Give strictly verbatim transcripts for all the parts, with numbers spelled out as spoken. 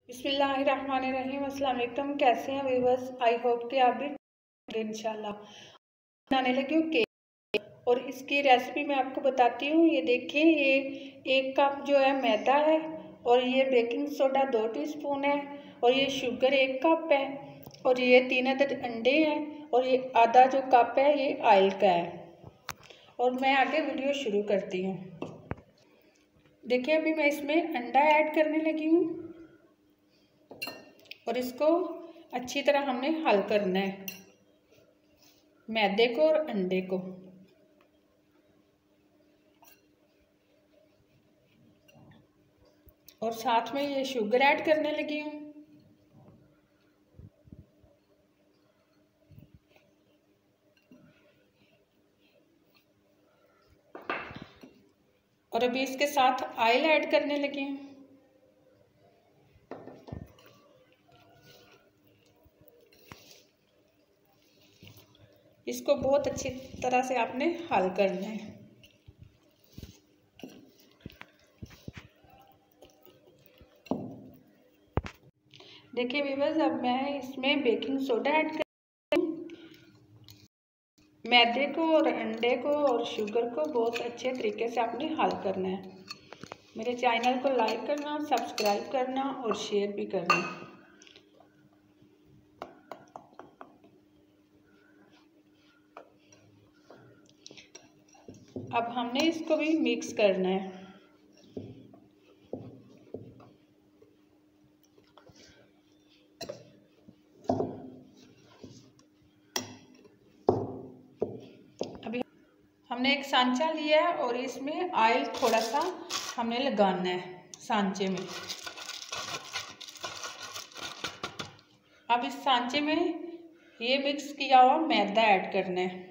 बिस्मिल्लाहिर्रहमानिर्रहीम। अस्सलाम वालेकुम। कैसे हैं व्यूअर्स? आई होप कि आप भी इंशाल्लाह। बनाने लगी हूँ केक और इसकी रेसिपी मैं आपको बताती हूँ। ये देखिए, ये एक कप जो है मैदा है और ये बेकिंग सोडा दो टीस्पून है और ये शुगर एक कप है और ये तीन अदद अंडे हैं और ये आधा जो कप है ये ऑयल का है। और मैं आगे वीडियो शुरू करती हूँ। देखिए, अभी मैं इसमें अंडा ऐड करने लगी हूँ और इसको अच्छी तरह हमने हल करना है, मैदे को और अंडे को। और साथ में ये शुगर ऐड करने लगी हूँ। और अभी इसके साथ ऑयल ऐड करने लगी हूँ। इसको बहुत अच्छी तरह से आपने हल करना है। देखिए व्यूअर्स, अब मैं इसमें बेकिंग सोडा ऐड कर मैदे को और अंडे को और शुगर को बहुत अच्छे तरीके से आपने हल करना है। मेरे चैनल को लाइक करना, सब्सक्राइब करना और शेयर भी करना। अब हमने इसको भी मिक्स करना है। अभी हमने एक सांचा लिया है और इसमें ऑयल थोड़ा सा हमने लगाना है सांचे में। अब इस सांचे में ये मिक्स किया हुआ मैदा ऐड करना है।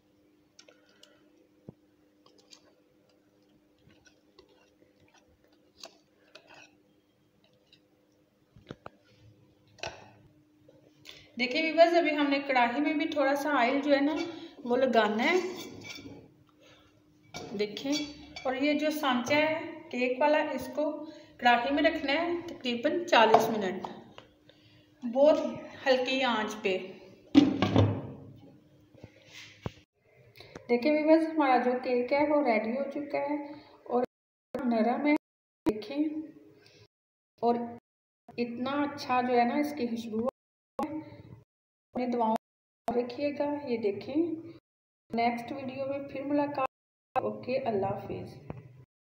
देखिए व्यूअर्स, अभी हमने कढ़ाई में भी थोड़ा सा ऑयल जो है ना वो लगाना है। देखिए, और ये जो सांचा है केक वाला, इसको कढ़ाई में रखना है तकरीबन चालीस मिनट, बहुत हल्की आंच पे। देखिए व्यूअर्स, हमारा जो केक है वो रेडी हो चुका है और नरम है। देखिए, और इतना अच्छा जो है ना इसकी खुशबू है। अपनी दुआओं में रखिएगा। ये देखें, नेक्स्ट वीडियो में फिर मुलाकात। ओके, अल्लाह हाफिज़।